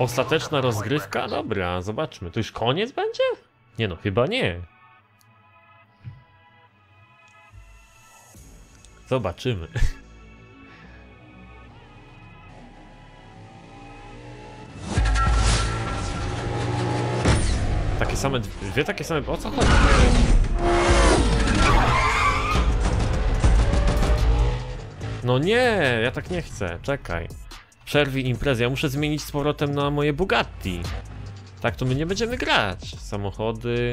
Ostateczna rozgrywka? Dobra, zobaczmy. To już koniec będzie? Nie no, chyba nie. Zobaczymy. Takie same, dwie takie same, o co chodzi? No nie, ja tak nie chcę, czekaj. Przerwij imprezę, ja muszę zmienić z powrotem na moje Bugatti. Tak to my nie będziemy grać. Samochody,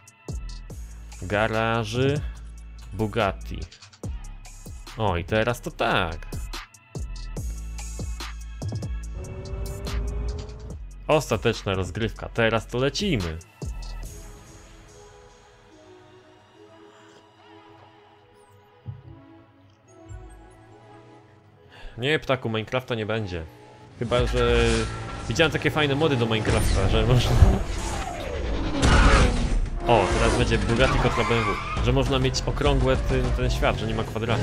garaży, Bugatti. O i teraz to tak. Ostateczna rozgrywka, teraz to lecimy. Nie, ptaku, Minecrafta nie będzie. Chyba, że... Widziałem takie fajne mody do Minecrafta, że można... O, teraz będzie Bugatti kontra BMW. Że można mieć okrągłe ten świat, że nie ma kwadratu.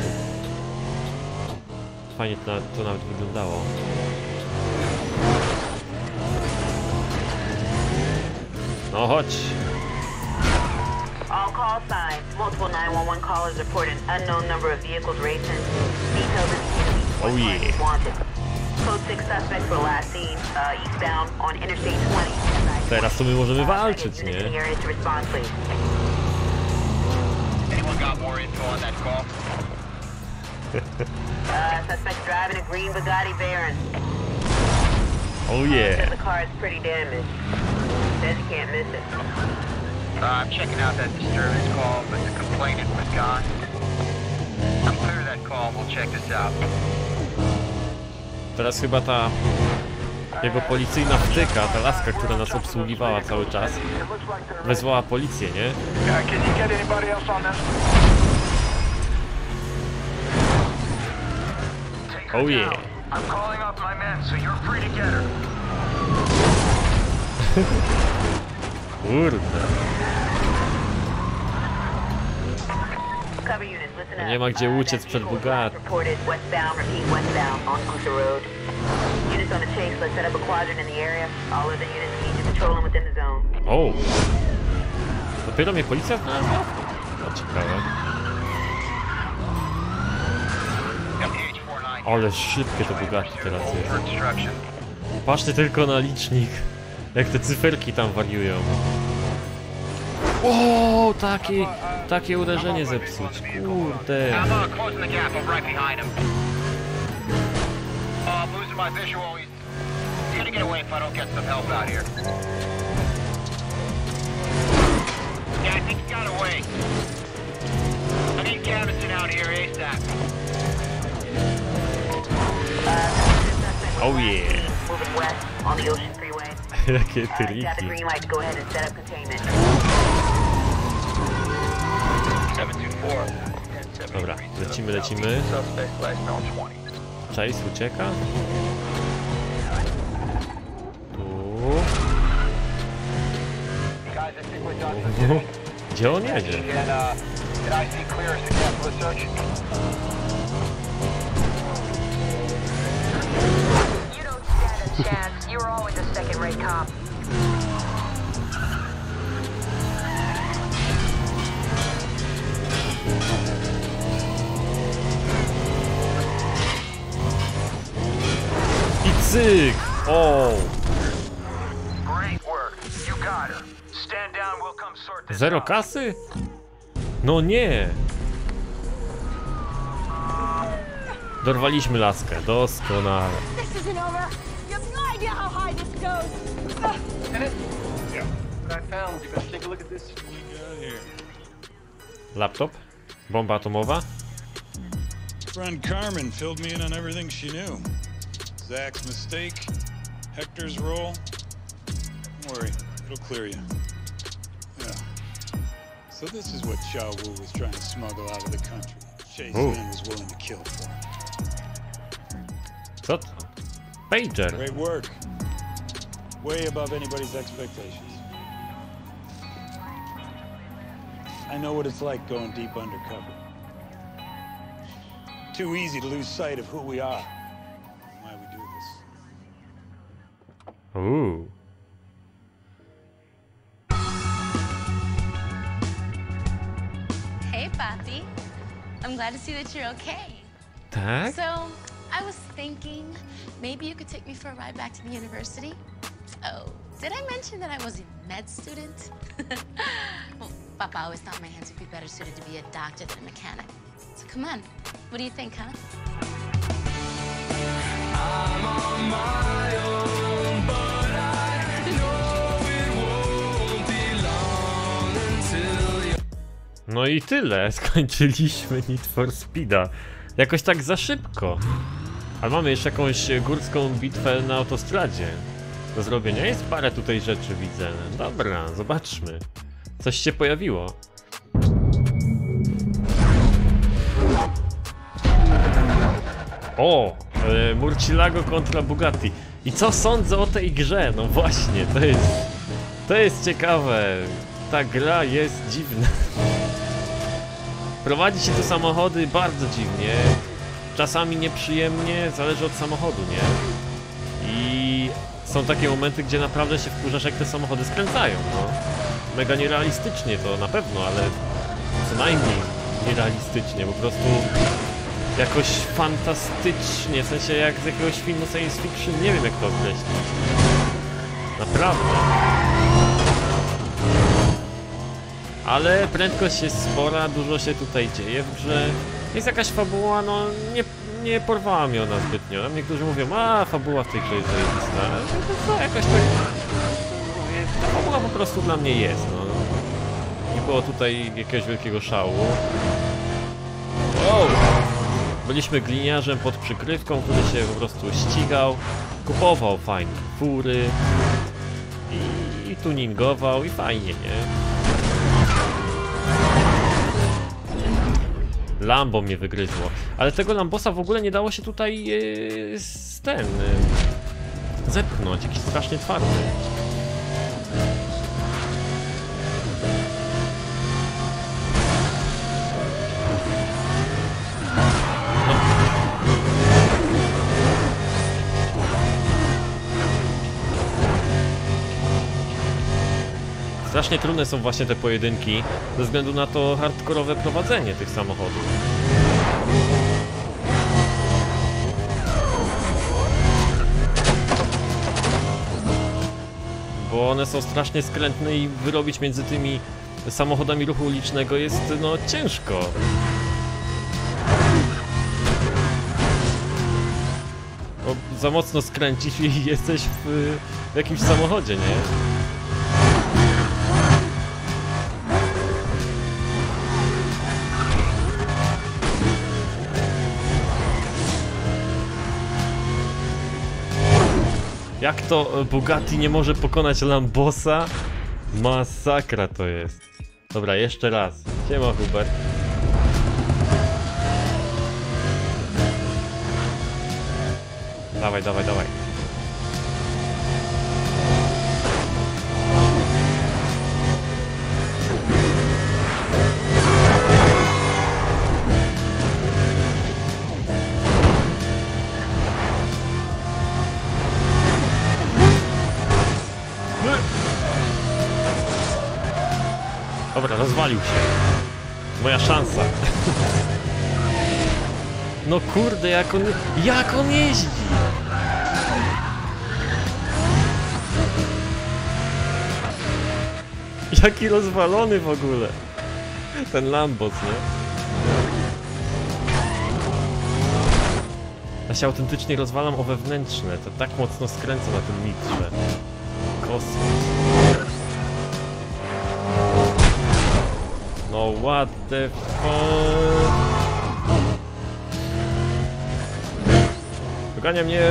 Fajnie to nawet wyglądało. No chodź. All call signs. Multiple 911 callers report an unknown number of vehicles racing. Details Oh yeah. wanted. Code 6 suspects were last seen eastbound on Interstate 20. Teraz to my możemy walczyć, nie? Anyone got more info on that call? Suspect driving a green Bugatti Veyron. Oh yeah. The car is pretty damaged. Says you can't miss it. I'm checking out that disturbance call, but the complainant was gone. I'm clear that call. We'll check this out. Teraz chyba ta jego policyjna wtyka, ta laska, która nas obsługiwała cały czas, wezwała policję, nie? Oh yeah. Kurde. Nie ma gdzie uciec przed Bugatti. O! Dopiero mnie policja znalazła? No ciekawe. Ale szybkie to Bugatti teraz jest. Patrzcie tylko na licznik. Jak te cyferki tam wariują. O, takie uderzenie zepsuć. Kurde. Oh yeah. Jakie triki. Dobra, lecimy. Chase ucieka. Tu. Gdzie on jedzie? You're always a second-rate cop. I cyk! O! Zero kasy? No nie! Dorwaliśmy laskę, doskonale. Laptop? Bomba atomowa? Friend Carmen filled me in on everything she knew. Zach's mistake, Hector's role. Don't worry, it'll clear you. Yeah. So this is what Xia Wu was trying to smuggle out of the country. Chase Lin was willing to kill for. Co to? Pager. Great work. Way above anybody's expectations. I know what it's like going deep undercover. Too easy to lose sight of who we are and why we do this. Hey, Papi. I'm glad to see that you're okay. Tak? So, I was thinking maybe you could take me for a ride back to the university. Oh, did I mention that I was a med student? Well, Papa always thought my hands would be better suited to be a doctor than a mechanic. So come on, what do you think, huh? I'm on my own, but I know it won't be long until you... No i tyle, skończyliśmy Need for Speeda. Jakoś tak za szybko. Ale mamy jeszcze jakąś górską bitwę na autostradzie do zrobienia. Jest parę tutaj rzeczy, widzę. Dobra, zobaczmy. Coś się pojawiło. O! Murcielago kontra Bugatti. I co sądzę o tej grze? No właśnie, to jest ciekawe. Ta gra jest dziwna. Prowadzi się te samochody bardzo dziwnie. Czasami nieprzyjemnie, zależy od samochodu, nie? I są takie momenty, gdzie naprawdę się wkurzasz, jak te samochody skręcają, no. Mega nierealistycznie to na pewno, ale co najmniej nierealistycznie, po prostu jakoś fantastycznie, w sensie jak z jakiegoś filmu science fiction, nie wiem jak to określić. Naprawdę. Ale prędkość jest spora, dużo się tutaj dzieje w grze. Jest jakaś fabuła, no nie porwała mnie ona zbytnio. Niektórzy mówią, a fabuła w tej grze jest zajebista. To jakoś tak... Ta fabuła po prostu dla mnie jest, no. Nie było tutaj jakiegoś wielkiego szału. Wow! Byliśmy gliniarzem pod przykrywką, który się po prostu ścigał, kupował fajne fury i tuningował i fajnie, nie? Lambo mnie wygryzło, ale tego Lambosa w ogóle nie dało się tutaj zepchnąć, jakiś strasznie twardy. Strasznie trudne są właśnie te pojedynki ze względu na to hardkorowe prowadzenie tych samochodów. Bo one są strasznie skrętne i wyrobić między tymi samochodami ruchu ulicznego jest no ciężko. Bo za mocno skręcisz i jesteś w jakimś samochodzie, nie? Jak to Bugatti nie może pokonać Lambosa? Masakra to jest. Dobra, jeszcze raz. Siema, Hubert. Dawaj, dawaj, dawaj. Dobra, rozwalił się. Moja szansa. No kurde, jak on jeździ! Jaki rozwalony w ogóle. Ten Lambos, nie? Ja się autentycznie rozwalam o wewnętrzne. To tak mocno skręca na tym nitrze. Kosmos. No what the fuck? Dogania mnie!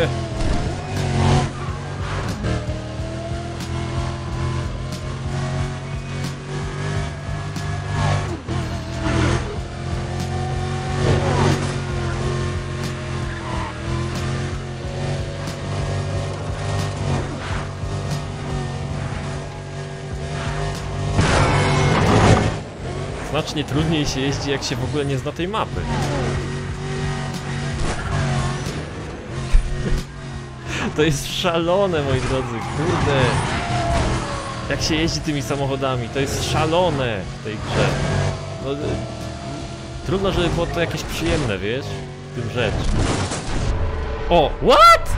Znacznie trudniej się jeździ, jak się w ogóle nie zna tej mapy. To jest szalone, moi drodzy, kurde. Jak się jeździ tymi samochodami, to jest szalone w tej grze. No, trudno, żeby było to jakieś przyjemne, wiesz? W tym rzecz. O, what?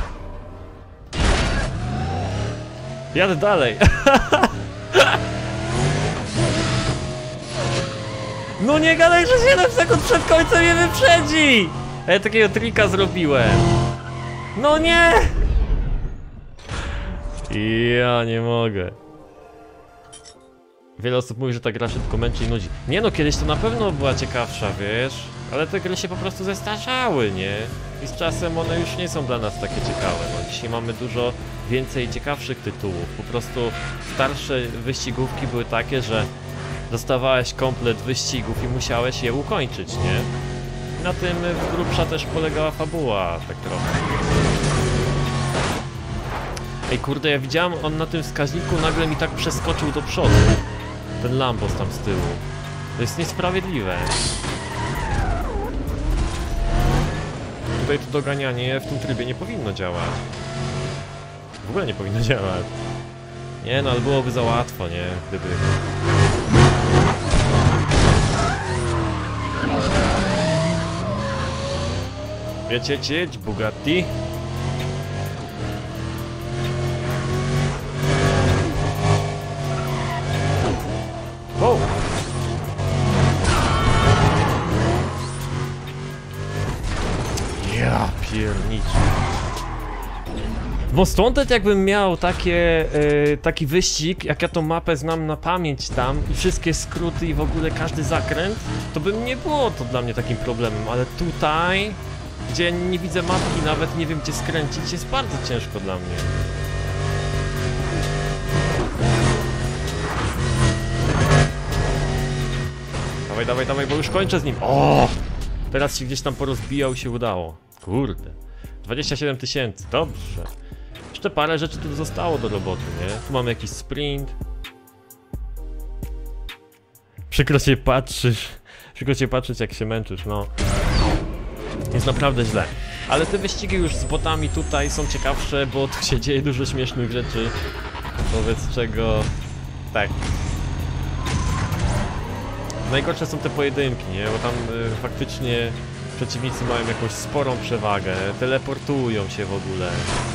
Jadę dalej. No nie gadaj, że 7 sekund przed końcem mnie wyprzedzi! Ja takiego trika zrobiłem. No nie! Ja nie mogę. Wiele osób mówi, że ta gra szybko męczy i nudzi. Nie no, kiedyś to na pewno była ciekawsza, wiesz? Ale te gry się po prostu zestarzały, nie? I z czasem one już nie są dla nas takie ciekawe. No, dzisiaj mamy dużo więcej ciekawszych tytułów. Po prostu starsze wyścigówki były takie, że dostawałeś komplet wyścigów i musiałeś je ukończyć, nie? Na tym w grubsza też polegała fabuła, tak trochę. Ej kurde, ja widziałem, on na tym wskaźniku nagle mi tak przeskoczył do przodu. Ten Lambos tam z tyłu. To jest niesprawiedliwe. Tutaj to doganianie w tym trybie nie powinno działać. W ogóle nie powinno działać. Nie no, ale byłoby za łatwo, nie? Gdyby... Wiecie, jedź Bugatti. Wow. Ja pierniczę. Most Wanted jakbym miał taki wyścig, jak ja tą mapę znam na pamięć tam i wszystkie skróty i w ogóle każdy zakręt, to by nie było to dla mnie takim problemem, ale tutaj, gdzie nie widzę mapki, nawet nie wiem gdzie skręcić, jest bardzo ciężko dla mnie. Dawaj, dawaj, dawaj, bo już kończę z nim. O! Teraz się gdzieś tam porozbijał i się udało. Kurde. 27 000, dobrze. Jeszcze parę rzeczy tu zostało do roboty, nie? Tu mamy jakiś sprint. Przykro cię patrzeć jak się męczysz, no. Jest naprawdę źle. Ale te wyścigi już z botami tutaj są ciekawsze, bo tu się dzieje dużo śmiesznych rzeczy. Wobec czego... tak. Najgorsze są te pojedynki, nie? Bo tam faktycznie przeciwnicy mają jakąś sporą przewagę, teleportują się w ogóle.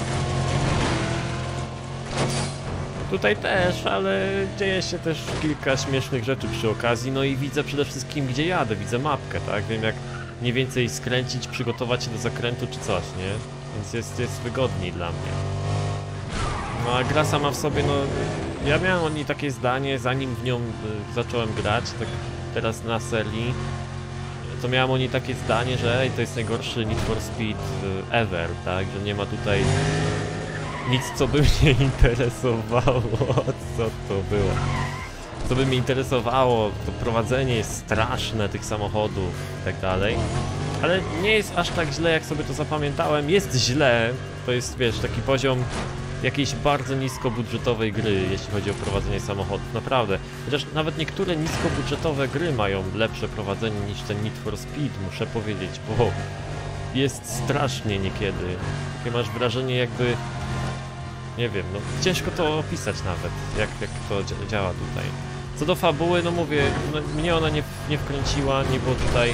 Tutaj też, ale dzieje się też kilka śmiesznych rzeczy przy okazji, no i widzę przede wszystkim gdzie jadę, widzę mapkę, tak? Wiem jak mniej więcej skręcić, przygotować się do zakrętu czy coś, nie? Więc jest wygodniej dla mnie. No a gra sama w sobie, no... Ja miałem o niej takie zdanie, zanim w nią zacząłem grać, tak teraz na serii, to miałem o niej takie zdanie, że ej, to jest najgorszy Need for Speed ever, tak? Że nie ma tutaj nic, co by mnie interesowało. Co to było? Co by mnie interesowało, to prowadzenie jest straszne tych samochodów i tak dalej. Ale nie jest aż tak źle, jak sobie to zapamiętałem. Jest źle, to jest, wiesz, taki poziom jakiejś bardzo niskobudżetowej gry, jeśli chodzi o prowadzenie samochodów, naprawdę. Chociaż nawet niektóre niskobudżetowe gry mają lepsze prowadzenie niż ten Need for Speed, muszę powiedzieć, bo jest strasznie niekiedy. Takie masz wrażenie jakby... nie wiem, no ciężko to opisać nawet, jak to działa tutaj. Co do fabuły, no mówię, no, mnie ona nie wkręciła, nie było tutaj...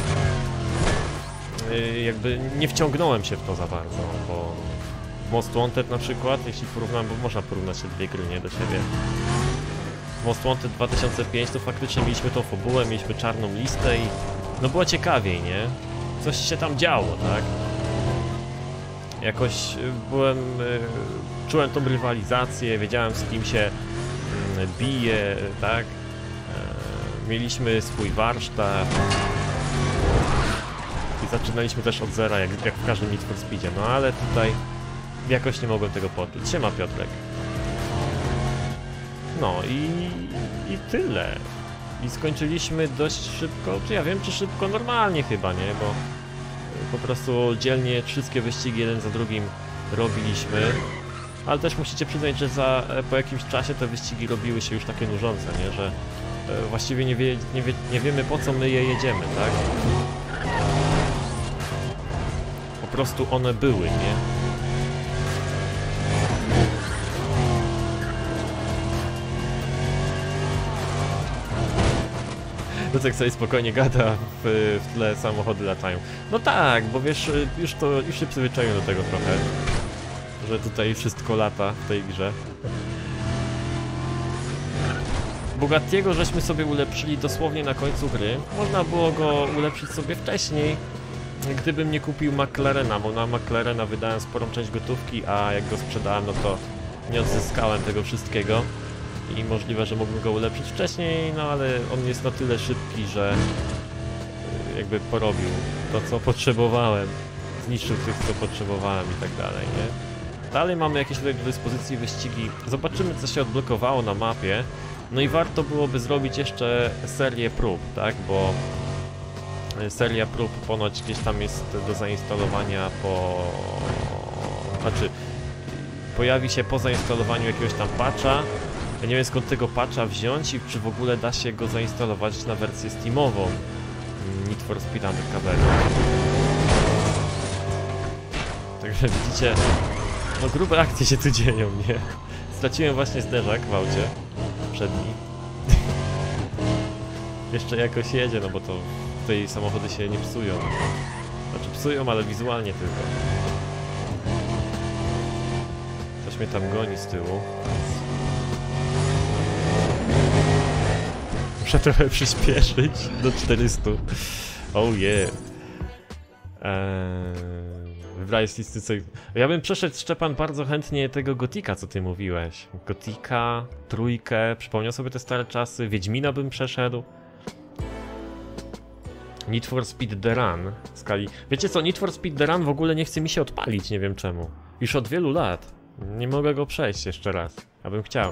jakby nie wciągnąłem się w to za bardzo, bo... Most Wanted na przykład, jeśli porównam, bo można porównać te dwie gry, nie, do siebie. Most Wanted 2005 to faktycznie mieliśmy tą fabułę, mieliśmy czarną listę i... no było ciekawiej, nie? Coś się tam działo, tak? Jakoś czułem tą rywalizację, wiedziałem z kim się bije, tak? Mieliśmy swój warsztat. I zaczynaliśmy też od zera, jak w każdym Need for Speedzie, no ale tutaj... jakoś nie mogłem tego poczuć. Siema Piotrek. No i tyle. I skończyliśmy dość szybko, czy ja wiem, czy szybko, normalnie chyba, nie? Bo po prostu dzielnie wszystkie wyścigi jeden za drugim robiliśmy. Ale też musicie przyznać, że po jakimś czasie te wyścigi robiły się już takie nużące, nie? Że właściwie nie wiemy po co my je jedziemy, tak? Po prostu one były, nie? Lucek sobie spokojnie gada, w tle samochody latają. No tak, bo wiesz, już się przyzwyczaiłem do tego trochę, że tutaj wszystko lata w tej grze. Bugattiego żeśmy sobie ulepszyli dosłownie na końcu gry. Można było go ulepszyć sobie wcześniej, gdybym nie kupił McLarena, bo na McLarena wydałem sporą część gotówki, a jak go sprzedałem, no to nie odzyskałem tego wszystkiego. I możliwe, że mógłbym go ulepszyć wcześniej, no ale on jest na tyle szybki, że jakby porobił to, co potrzebowałem. Zniszczył tych, co potrzebowałem i tak dalej, nie? Dalej mamy jakieś tutaj do dyspozycji wyścigi. Zobaczymy, co się odblokowało na mapie. No i warto byłoby zrobić jeszcze serię prób, tak? Bo seria prób ponoć gdzieś tam jest do zainstalowania Znaczy, pojawi się po zainstalowaniu jakiegoś tam patcha. Ja nie wiem, skąd tego patcha wziąć i czy w ogóle da się go zainstalować na wersję Steamową Need for Speed Undercover. Także widzicie, no grube akcje się tu dzieją, nie? Straciłem właśnie zderzak w aucie przedni. Jeszcze jakoś jedzie, no bo to tutaj samochody się nie psują. Znaczy psują, ale wizualnie tylko. Ktoś mnie tam goni z tyłu. Muszę trochę przyspieszyć do 400. Oh yeah. Wybrałeś z listy co... Ja bym przeszedł, Szczepan, bardzo chętnie tego Gotika, co ty mówiłeś. Gotika, trójkę, przypomniał sobie te stare czasy. Wiedźmina bym przeszedł. Need for Speed The Run w skali... Wiecie co, Need for Speed The Run w ogóle nie chce mi się odpalić, nie wiem czemu. Już od wielu lat. Nie mogę go przejść jeszcze raz. Ja bym chciał.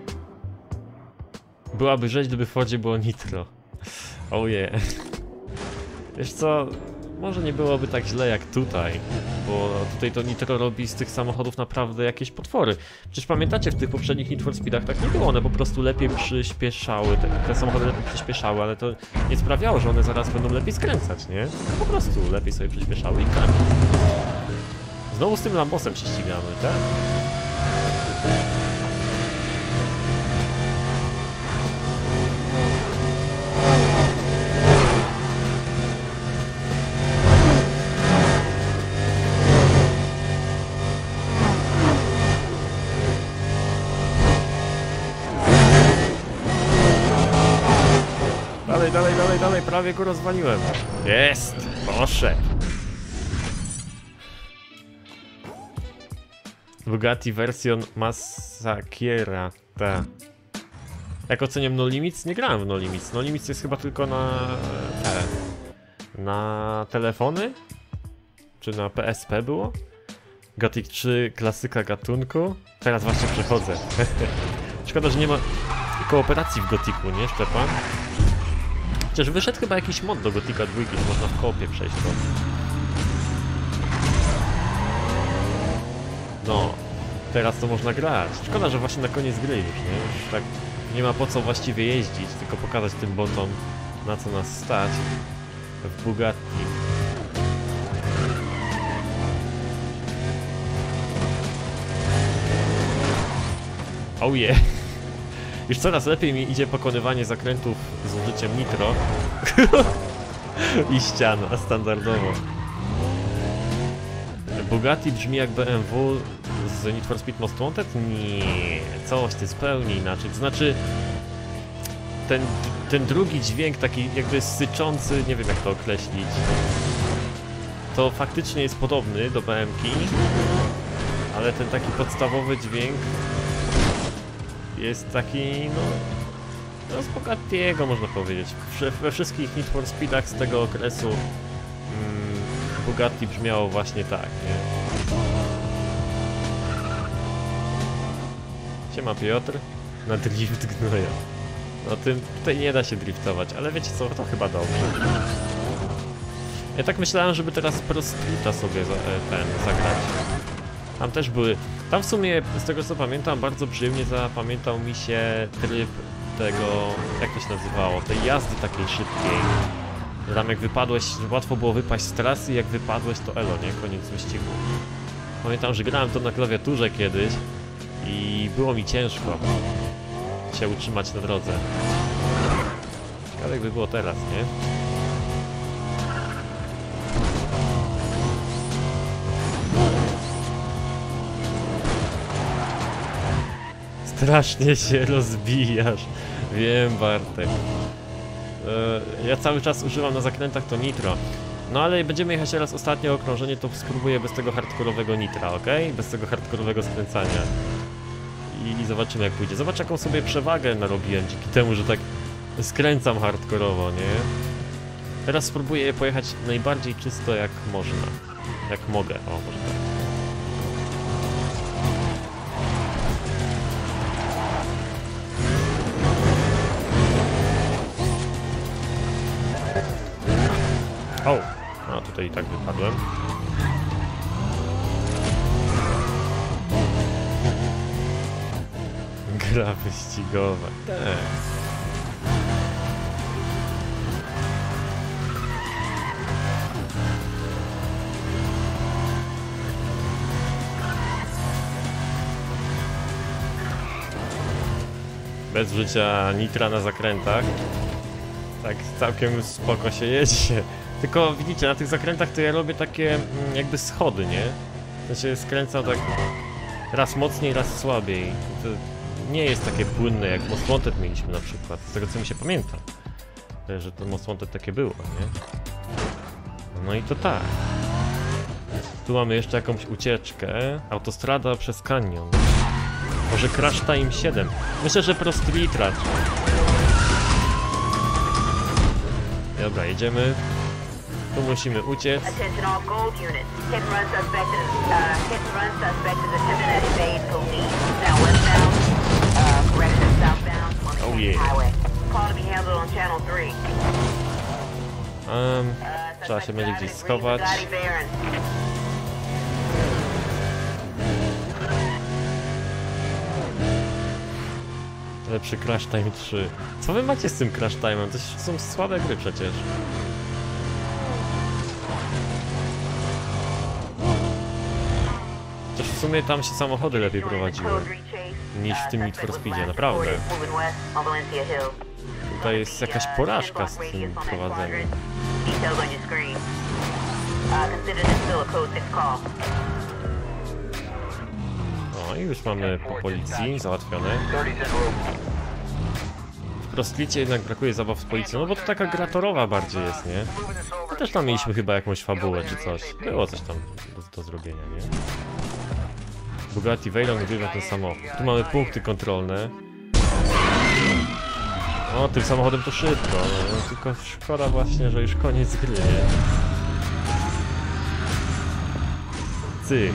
Byłaby rzeź, gdyby w Fordzie było nitro. Oh yeah. Wiesz co, może nie byłoby tak źle jak tutaj, bo tutaj to nitro robi z tych samochodów naprawdę jakieś potwory. Przecież pamiętacie, w tych poprzednich Need for Speedach tak nie było, one po prostu lepiej przyspieszały, te samochody lepiej przyspieszały, ale to nie sprawiało, że one zaraz będą lepiej skręcać, nie? Po prostu lepiej sobie przyspieszały i koniec. Znowu z tym Lambosem się ścigamy, tak? Dalej, prawie go rozwaliłem. Jest! Poszedł! Bugatti Version Massakiera, ta. Jak oceniam No Limits? Nie grałem w No Limits. No Limits jest chyba tylko na telefony? Czy na PSP było? Gothic 3, klasyka gatunku. Teraz właśnie przechodzę. Szkoda, że nie ma kooperacji w Gothicu, nie, Szczepan? Chociaż wyszedł chyba jakiś mod do Gothica 2, że można w koopie przejść to. No, teraz to można grać. Szkoda, że właśnie na koniec gry już, nie? Już tak nie ma po co właściwie jeździć, tylko pokazać tym botom, na co nas stać w Bugatti. Oh yeah! Już coraz lepiej mi idzie pokonywanie zakrętów z użyciem nitro. I ściana, standardowo. Bugatti brzmi jak BMW z Need for Speed Most Wanted? Nie, coś ty zupełnie inaczej. To znaczy, ten drugi dźwięk, taki jakby syczący, nie wiem jak to określić, to faktycznie jest podobny do BM-ki, ale ten taki podstawowy dźwięk jest taki, no z Bugattiego można powiedzieć. We wszystkich Need for Speedach z tego okresu Bugatti brzmiało właśnie tak, nie? Siema Piotr, na drift gnoja. No tutaj nie da się driftować, ale wiecie co, to chyba dobrze. Ja tak myślałem, żeby teraz Pro Streeta sobie zagrać. Tam też były, tam w sumie z tego co pamiętam bardzo przyjemnie zapamiętał mi się tryb tego, jak to się nazywało, tej jazdy takiej szybkiej. Tam jak wypadłeś, łatwo było wypaść z trasy, jak wypadłeś to elo, nie? Koniec wyścigu. Pamiętam, że grałem to na klawiaturze kiedyś i było mi ciężko się utrzymać na drodze. Ciekawe jakby było teraz, nie? Strasznie się rozbijasz. Wiem, Bartek. Ja cały czas używam na zakrętach to nitro. No ale będziemy jechać teraz ostatnie okrążenie, to spróbuję bez tego hardkorowego nitra, ok? Bez tego hardkorowego skręcania. I zobaczymy jak pójdzie. Zobacz jaką sobie przewagę narobiłem dzięki temu, że tak skręcam hardkorowo, nie? Teraz spróbuję pojechać najbardziej czysto jak można. Jak mogę, o może tak. O! A tutaj i tak wypadłem. Gra wyścigowa. Tak. Bez użycia nitra na zakrętach. Tak całkiem spoko się jedzie. Tylko widzicie, na tych zakrętach to ja robię takie jakby schody, nie? To się skręca tak raz mocniej, raz słabiej. To nie jest takie płynne jak Most Wanted mieliśmy na przykład, z tego co mi się pamięta. Że to Most Wanted takie było, nie? No i to tak. Tu mamy jeszcze jakąś ucieczkę. Autostrada przez kanion. Może Crash Time 7. Myślę, że Pro Street raczej. Dobra, jedziemy. Tu musimy uciec. Attention all gold units. Hit and run suspect is attempting to evade police. Now westbound. Correction southbound on the Oh, yeah. highway. Call to be handled on channel 3. Trzeba się będzie gdzieś schować. Lepszy Crash Time 3. Co wy macie z tym Crash Time'em? To są słabe gry przecież. Chociaż w sumie tam się samochody lepiej prowadziły niż w tym Need for Speedzie, naprawdę. Tutaj jest jakaś porażka z tym prowadzeniem. O, i już mamy po policji załatwione. W Pro Streetie jednak brakuje zabaw z policją, no bo to taka gra torowa bardziej jest, nie? No też tam mieliśmy chyba jakąś fabułę czy coś. Było coś tam do zrobienia, nie? Bugatti Veyron wygrywa ten samochód. Tu mamy punkty kontrolne. O, tym samochodem to szybko, no, tylko szkoda właśnie, że już koniec gry, nie? Cyk.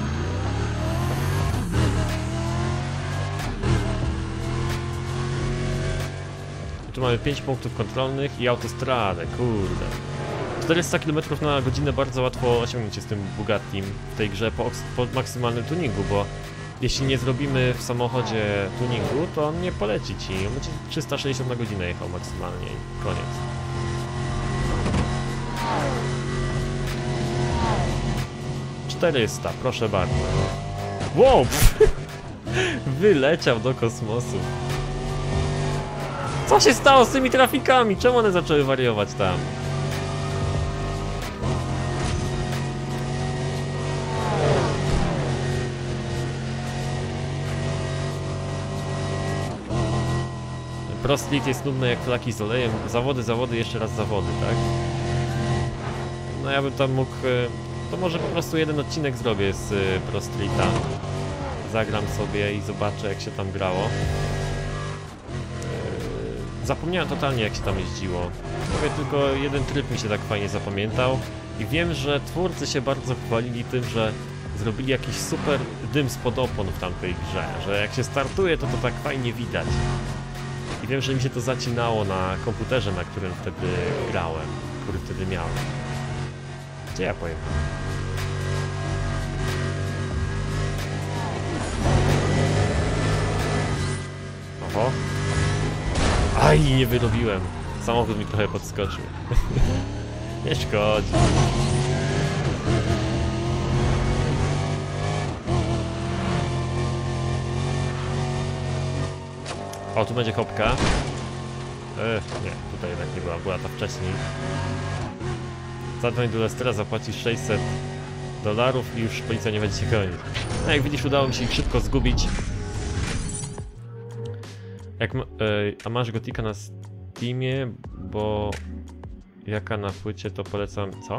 Tu mamy 5 punktów kontrolnych i autostradę, kurde. 400 km na godzinę bardzo łatwo osiągnięcie z tym Bugattim w tej grze po maksymalnym tuningu, bo jeśli nie zrobimy w samochodzie tuningu, to on nie poleci ci. On będzie 360 na godzinę jechał maksymalnie i koniec. ...400, proszę bardzo. Wow! Wyleciał do kosmosu. Co się stało z tymi trafikami? Czemu one zaczęły wariować tam? Pro Street jest nudne jak flaki z olejem. Zawody, jeszcze raz zawody, tak? No ja bym tam mógł... To może po prostu jeden odcinek zrobię z Pro Streeta. Zagram sobie i zobaczę jak się tam grało. Zapomniałem totalnie jak się tam jeździło. Mówię, tylko jeden tryb mi się tak fajnie zapamiętał. I wiem, że twórcy się bardzo chwalili tym, że zrobili jakiś super dym spod opon w tamtej grze. Że jak się startuje, to tak fajnie widać. I wiem, że mi się to zacinało na komputerze, na którym wtedy grałem, który wtedy miałem. Gdzie ja pojechałem? Oho. Aj, nie wyrobiłem. Samochód mi trochę podskoczył. Nie szkodzi. O, tu będzie hopka. Nie, tutaj jednak nie była ta wcześniej. Zadzwoń do Lestera, zapłacisz $600 i już policja nie będzie cię gonić. No jak widzisz, udało mi się ich szybko zgubić. A masz Gotika na Steamie, bo jaka na płycie, to polecam... Co?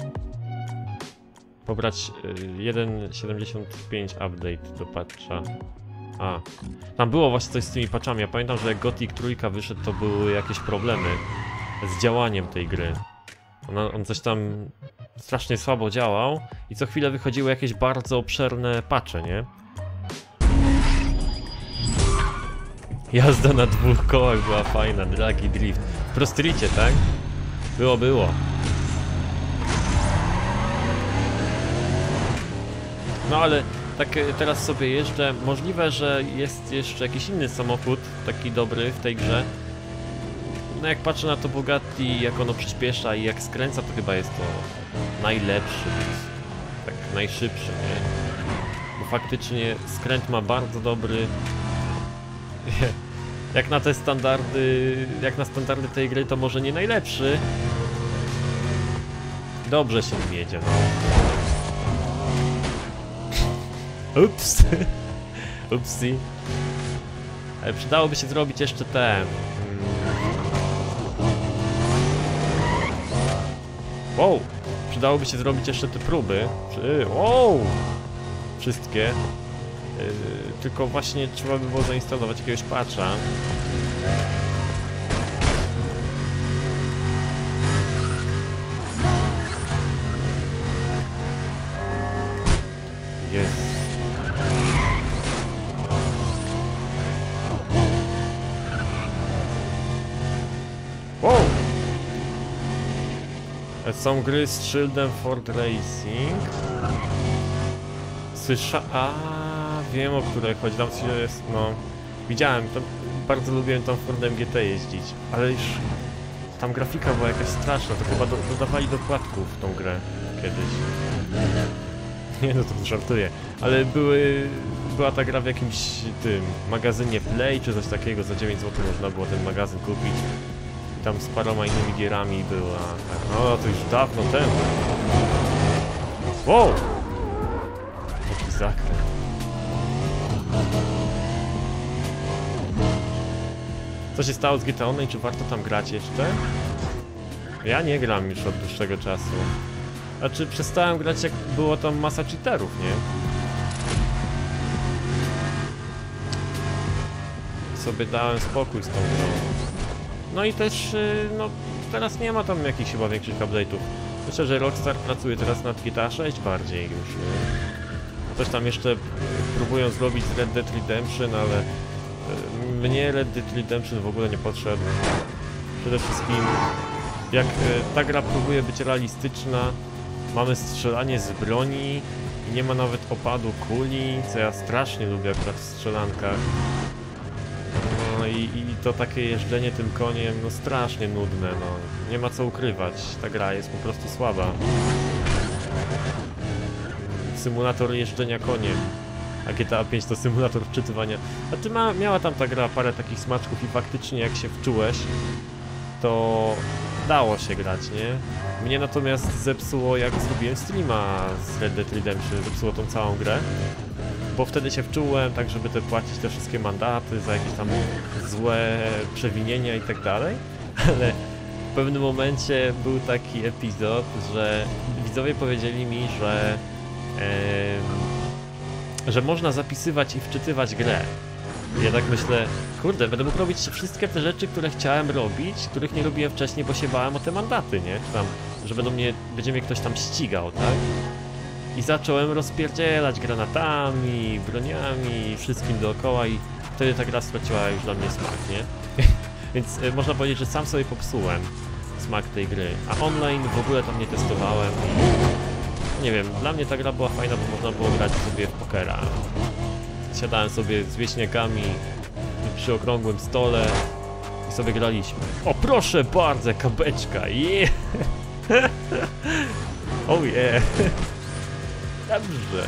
Pobrać 1.75 update do patcha. A, tam było właśnie coś z tymi patchami. Ja pamiętam, że jak Gothic 3 wyszedł, to były jakieś problemy z działaniem tej gry. On coś tam strasznie słabo działał i co chwilę wychodziły jakieś bardzo obszerne patche, nie? Jazda na 2 kołach była fajna, drag i drift. W Pro Streetie, tak? Było. No ale tak teraz sobie jeżdżę. Możliwe, że jest jeszcze jakiś inny samochód taki dobry w tej grze. No jak patrzę na to Bugatti, jak ono przyspiesza i jak skręca, to chyba jest to najlepszy, tak najszybszy, nie? Bo faktycznie skręt ma bardzo dobry. Jak na te standardy, tej gry, to może nie najlepszy. Dobrze się nim jedzie, no. Ups. Upsi. Ale przydałoby się zrobić jeszcze te... Wow! Przydałoby się zrobić jeszcze te próby. Wow! Wszystkie. Tylko właśnie trzeba by było zainstalować jakiegoś patcha. Jest. Wow! Są gry z szyldem Ford Racing. Wiem, o które chodzi. Tam się jest, no... Widziałem, tam bardzo lubiłem tam Fordem GT jeździć, ale już... Tam grafika była jakaś straszna, to chyba dodawali dokładków w tą grę kiedyś. Nie, no to żartuję, ale była ta gra w jakimś tym magazynie Play czy coś takiego, za 9 zł można było ten magazyn kupić. I tam z paroma innymi gierami była, tak, no to już dawno temu. Wow! Jaki zakręt. Co się stało z GTA Online? Czy warto tam grać jeszcze? Ja nie gram już od dłuższego czasu. Znaczy przestałem grać, jak było tam masa cheaterów, nie? Sobie dałem spokój z tą grą. No i też, no teraz nie ma tam jakichś chyba większych update'ów. Myślę, że Rockstar pracuje teraz nad GTA 6 bardziej już. Coś tam jeszcze próbują zrobić z Red Dead Redemption, ale mnie Red Dead Redemption w ogóle nie podszedł. Przede wszystkim, jak ta gra próbuje być realistyczna, mamy strzelanie z broni i nie ma nawet opadu kuli, co ja strasznie lubię akurat w strzelankach. No i to takie jeżdżenie tym koniem, no strasznie nudne, no. Nie ma co ukrywać, ta gra jest po prostu słaba. Symulator jeżdżenia koniem, a GTA 5 to symulator wczytywania. A ty miała tam ta gra parę takich smaczków i faktycznie jak się wczułeś, to dało się grać, nie? Mnie natomiast zepsuło, jak zrobiłem streama z Red Dead Redemption, zepsuło tą całą grę. Bo wtedy się wczułem, tak żeby płacić te wszystkie mandaty za jakieś tam złe przewinienia i tak dalej. Ale w pewnym momencie był taki epizod, że widzowie powiedzieli mi, że można zapisywać i wczytywać grę. Ja tak myślę, kurde, będę mógł robić wszystkie te rzeczy, które chciałem robić, których nie robiłem wcześniej, bo się bałem o te mandaty, nie? Czy tam, że będzie mnie ktoś tam ścigał, tak? I zacząłem rozpierdzielać granatami, broniami, wszystkim dookoła i wtedy ta gra straciła już dla mnie smak, nie? Więc można powiedzieć, że sam sobie popsułem smak tej gry, a online w ogóle tam nie testowałem i nie wiem, dla mnie ta gra była fajna, bo można było grać sobie w pokera. Siadałem sobie z wieśniakami przy okrągłym stole i sobie graliśmy. O proszę bardzo, kabeczka, yeah! Oh yeah! Dobrze.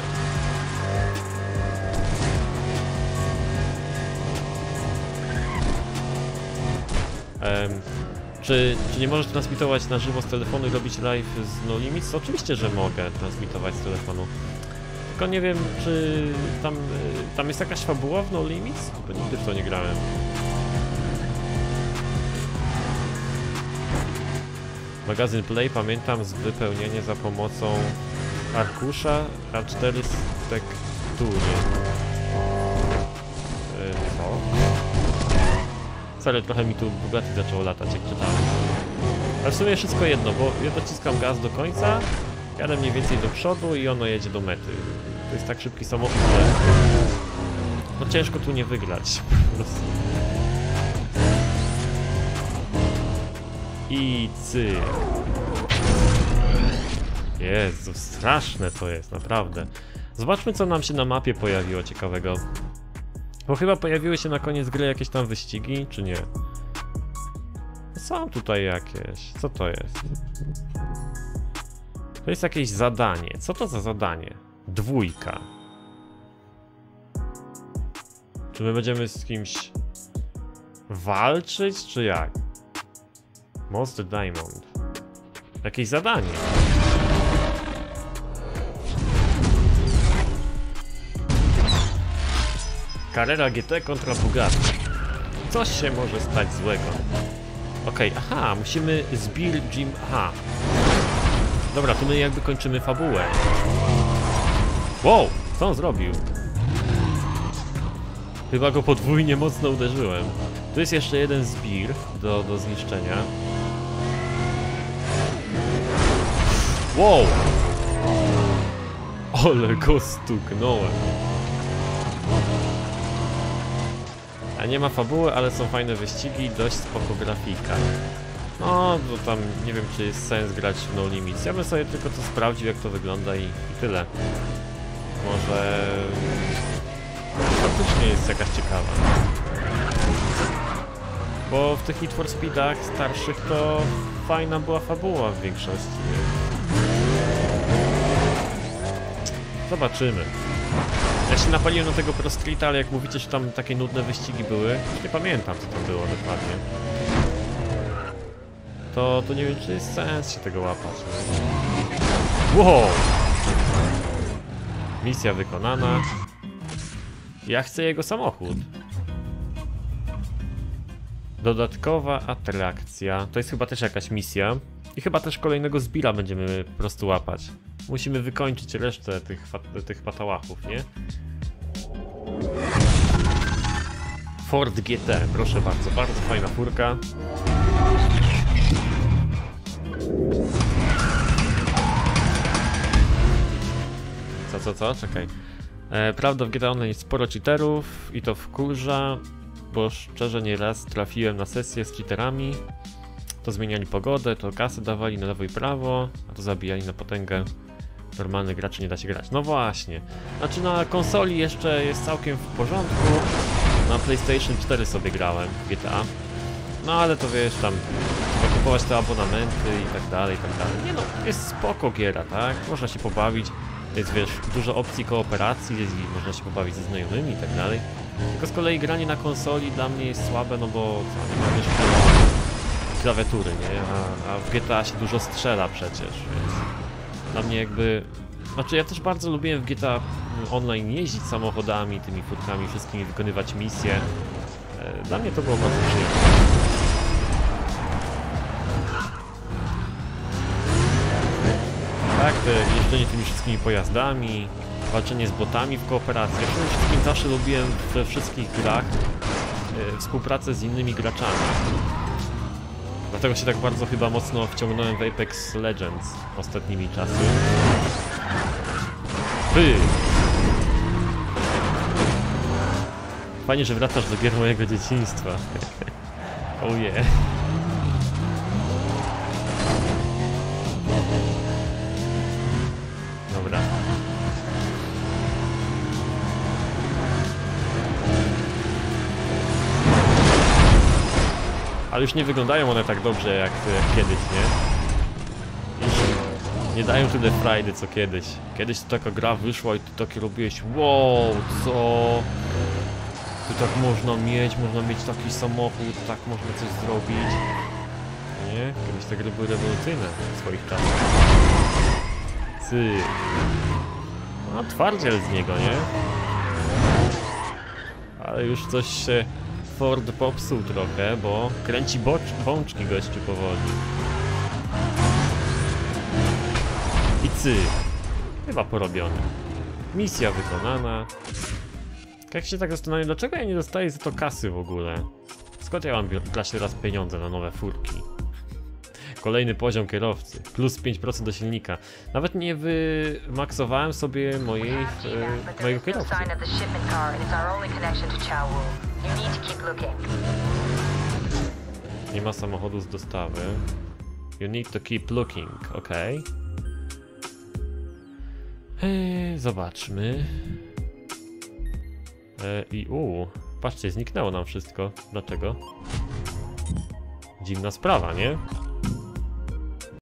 Czy nie możesz transmitować na żywo z telefonu i robić live z No Limits? Oczywiście, że mogę transmitować z telefonu. Tylko nie wiem, czy tam jest jakaś fabuła w No Limits? Bo nigdy w to nie grałem. Magazyn Play pamiętam z wypełnienia za pomocą arkusza A4 z tektury. Co? Sorry, trochę mi tu Bugatti zaczęło latać, jak czytałem. Ale w sumie wszystko jedno, bo ja dociskam gaz do końca, jadę mniej więcej do przodu i ono jedzie do mety. To jest tak szybki samochód, że no ciężko tu nie wygrać. Po prostu. I cyk. Jezu, straszne to jest, naprawdę. Zobaczmy, co nam się na mapie pojawiło ciekawego. Bo chyba pojawiły się na koniec gry jakieś tam wyścigi, czy nie? Są tutaj jakieś. Co to jest? To jest jakieś zadanie. Co to za zadanie? 2. Czy my będziemy z kimś walczyć, czy jak? Most Diamond. Jakieś zadanie. Carrera GT kontra Bugatti. Coś się może stać złego. Okej, aha, musimy zbić Jim... Aha. Dobra, tu my jakby kończymy fabułę. Wow, co on zrobił? Chyba go podwójnie mocno uderzyłem. Tu jest jeszcze jeden zbir do zniszczenia. Wow! Ale go stuknąłem. A nie ma fabuły, ale są fajne wyścigi, dość spoko grafika. No, to tam nie wiem, czy jest sens grać w No Limits. Ja bym sobie tylko to sprawdził, jak to wygląda i tyle. Może... faktycznie jest jakaś ciekawa. Bo w tych Need for Speedach starszych to fajna była fabuła w większości. Zobaczymy. Ja się napaliłem na tego Pro Streeta, ale jak mówicie, że tam takie nudne wyścigi były, nie pamiętam, co tam było dokładnie. To nie wiem, czy jest sens się tego łapać. Wow! Misja wykonana. Ja chcę jego samochód. Dodatkowa atrakcja. To jest chyba też jakaś misja. I chyba też kolejnego zbira będziemy po prostu łapać. Musimy wykończyć resztę tych patałachów, nie? Ford GT, proszę bardzo, bardzo fajna furka. Co? Czekaj. Prawda, w GTA Online jest sporo cheaterów i to wkurza, bo szczerze nieraz trafiłem na sesję z cheaterami. To zmieniali pogodę, to kasy dawali na lewo i prawo, a to zabijali na potęgę. Normalnych graczy nie da się grać. No właśnie. Znaczy na konsoli jeszcze jest całkiem w porządku. Na PlayStation 4 sobie grałem w GTA. No ale to wiesz, tam trzeba kupować te abonamenty i tak dalej, i tak dalej. Nie no, jest spoko giera, tak? Można się pobawić. Jest, wiesz, dużo opcji kooperacji, można się pobawić ze znajomymi i tak dalej. Tylko z kolei granie na konsoli dla mnie jest słabe, no bo co, nie ma, wiesz, klawiatury, nie? A w GTA się dużo strzela przecież, więc dla mnie jakby... Znaczy ja też bardzo lubiłem w GTA Online jeździć samochodami, tymi furkami, wszystkimi, wykonywać misje. Dla mnie to było bardzo przyjemne. Tak, jeżdżenie tymi wszystkimi pojazdami, walczenie z botami w kooperacji. Ja przede wszystkim zawsze lubiłem we wszystkich grach współpracę z innymi graczami. Dlatego się tak bardzo chyba mocno wciągnąłem w Apex Legends ostatnimi czasy. Fajnie, że wracasz do gier mojego dzieciństwa. Oh yeah. Dobra. Ale już nie wyglądają one tak dobrze jak kiedyś, nie? Już nie dają tyle frajdy co kiedyś. Kiedyś to taka gra wyszła i ty takie robiłeś, wow, co? Tu tak można mieć taki samochód, tak można coś zrobić. Nie? Kiedyś te gry były rewolucyjne w swoich czasach. Cyk. No, twardziel z niego, nie? Ale już coś się Ford popsuł trochę, bo kręci bączki gościu powoli. I cyk. Chyba porobiony. Misja wykonana. Jak się tak zastanawiam, dlaczego ja nie dostaję za to kasy w ogóle? Skąd ja mam brać teraz pieniądze na nowe furki? Kolejny poziom kierowcy. Plus 5% do silnika. Nawet nie wymaksowałem sobie mojego kierowcy. Nie ma samochodu z dostawy. You need to keep looking, ok. Zobaczmy. Patrzcie, zniknęło nam wszystko. Dlaczego? Dziwna sprawa, nie?